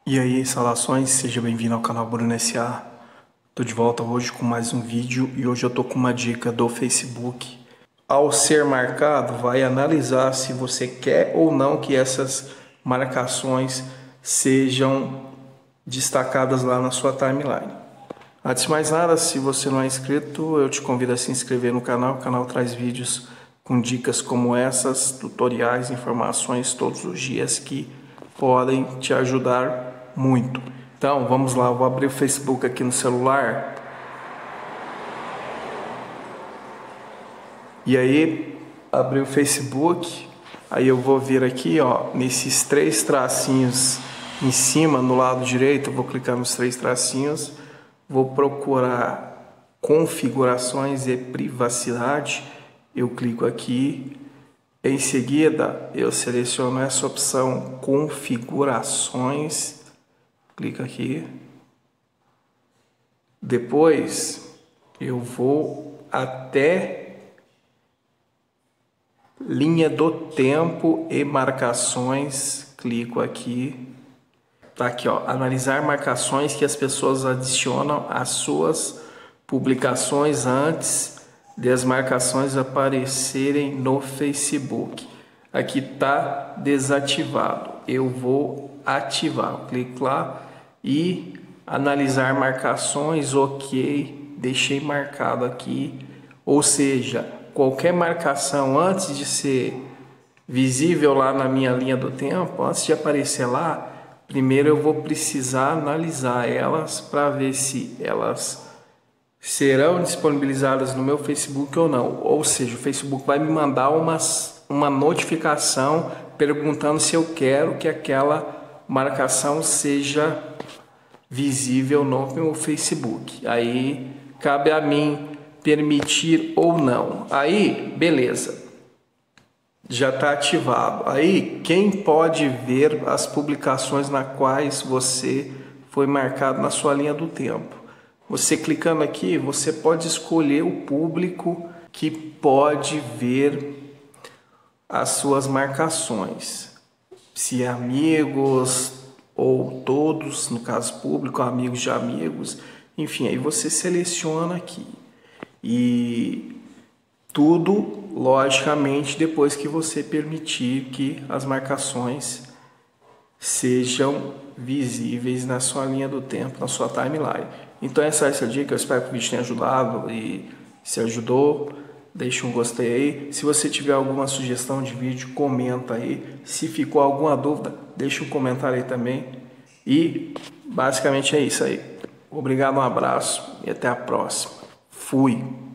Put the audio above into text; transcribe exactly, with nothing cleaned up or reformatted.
E aí, saudações, seja bem-vindo ao canal Bruno S A. Tô de volta hoje com mais um vídeo e hoje eu tô com uma dica do Facebook. Ao ser marcado, vai analisar se você quer ou não que essas marcações sejam destacadas lá na sua timeline. Antes de mais nada, se você não é inscrito, eu te convido a se inscrever no canal. O canal traz vídeos com dicas como essas, tutoriais, informações todos os dias que podem te ajudar muito. Então, vamos lá, eu vou abrir o Facebook aqui no celular. E aí, abri o Facebook, aí eu vou vir aqui, ó, nesses três tracinhos em cima, no lado direito, eu vou clicar nos três tracinhos, vou procurar configurações e privacidade, eu clico aqui. Em seguida, eu seleciono essa opção configurações, clica aqui. Depois, eu vou até linha do tempo e marcações, clico aqui. Tá aqui, ó, analisar marcações que as pessoas adicionam às suas publicações antes de as marcações aparecerem no Facebook. Aqui tá desativado. Eu vou ativar. Eu clico lá e analisar marcações, ok. Deixei marcado aqui. Ou seja, qualquer marcação antes de ser visível lá na minha linha do tempo, antes de aparecer lá, primeiro eu vou precisar analisar elas para ver se elas serão disponibilizadas no meu Facebook ou não. Ou seja, o Facebook vai me mandar umas, uma notificação perguntando se eu quero que aquela marcação seja visível no meu Facebook. Aí cabe a mim permitir ou não. Aí, beleza. Já está ativado. Aí, quem pode ver as publicações nas quais você foi marcado na sua linha do tempo? Você clicando aqui, você pode escolher o público que pode ver as suas marcações. Se é amigos ou todos, no caso público, amigos de amigos, enfim, aí você seleciona aqui. E tudo, logicamente, depois que você permitir que as marcações sejam visíveis na sua linha do tempo, na sua timeline. Então essa é essa dica, eu espero que o vídeo tenha ajudado e se ajudou, deixa um gostei aí. Se você tiver alguma sugestão de vídeo, comenta aí. Se ficou alguma dúvida, deixa um comentário aí também. E basicamente é isso aí. Obrigado, um abraço e até a próxima. Fui!